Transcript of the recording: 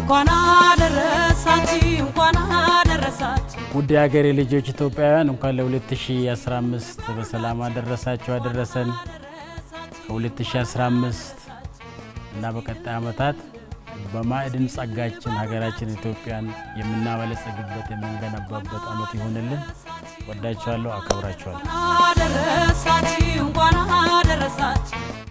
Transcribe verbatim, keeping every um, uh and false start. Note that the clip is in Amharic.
እንኳን አደረሳችሁ እንኳን አደረሳችሁ ውድ ሀገሬ ልጆች ኢትዮጵያውያን እንኳን ለ2015 በሰላም አደረሳችሁ አደረሰን ከ2015 እና በቀጣይ አመታት በማዕድን ጸጋችን ሀገራችን ኢትዮጵያን የምናበለጽግበት የምንገነባበት አመት ይሁንልን ወዳችኋለሁ አከብራችኋለሁ አደረሳችሁ እንኳን አደረሳችሁ